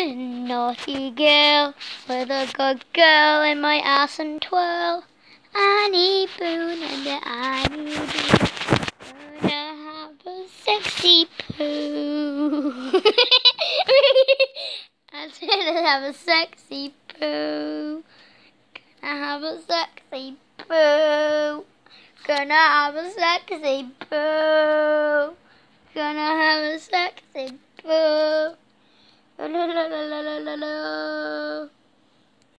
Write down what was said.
Naughty girl, with a good girl in my ass and twirl. Annie Boon and Annie Boon gonna have a sexy poo. I'm gonna have a sexy poo. Gonna have a sexy poo. Gonna have a sexy poo. Gonna have a sexy poo. La la la la la la la.